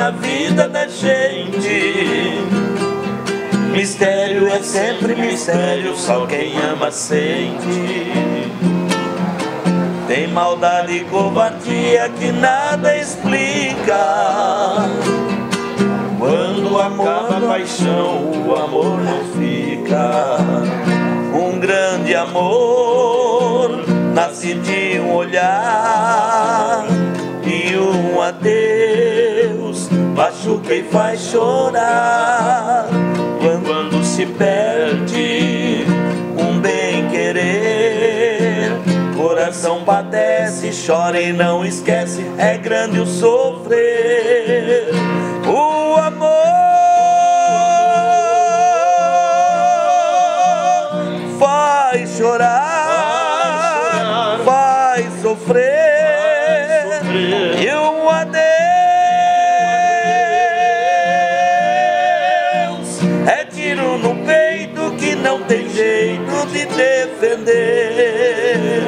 na vida da gente. Mistério é sempre mistério, só quem ama sente. Tem maldade e covardia que nada explica. Quando acaba a paixão, o amor não fica. Um grande amor nasce de um olhar, e um adeus machuca e faz chorar. Quando se perde um bem-querer, coração padece, chora e não esquece, é grande o sofrer. O amor faz chorar, faz sofrer, e um adeus é tiro no peito que não tem jeito de defender.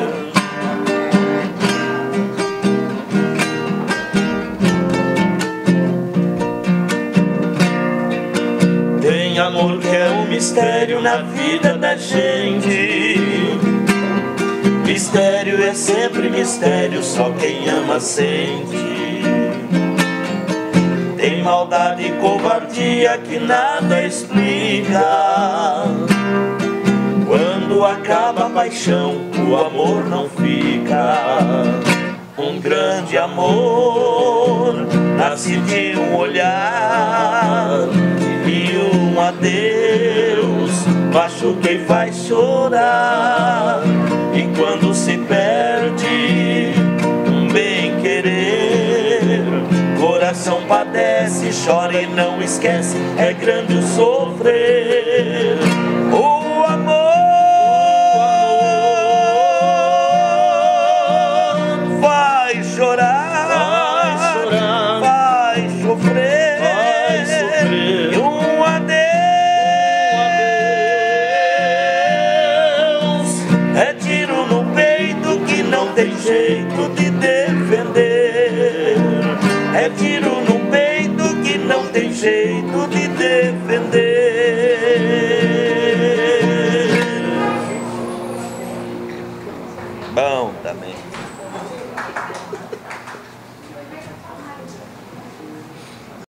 Tem amor que é um mistério na vida da gente. Mistério é sempre mistério, só quem ama sente. Tem maldade e covardia que nada explica. Quando acaba a paixão, o amor não fica. Um grande amor nasce de um olhar, e um adeus machuca e faz chorar. E quando se perde um bem-querer, coração padece, chora e não esquece, é grande o sofrer. O amor faz chorar, faz sofrer, e um adeus é tiro no peito que não tem jeito de defender. É tiro no peito que não tem jeito de